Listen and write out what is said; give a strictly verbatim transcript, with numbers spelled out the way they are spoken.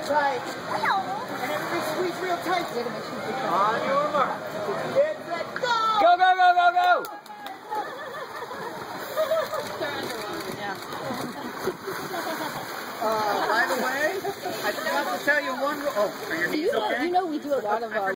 Right. And everybody squeeze real tight. Wait a minute. On your mark. Get set, go! Go, go, go, go, go! Uh, by the way, I forgot to tell you one. Oh, are your knees You know, okay? you know we do a lot of our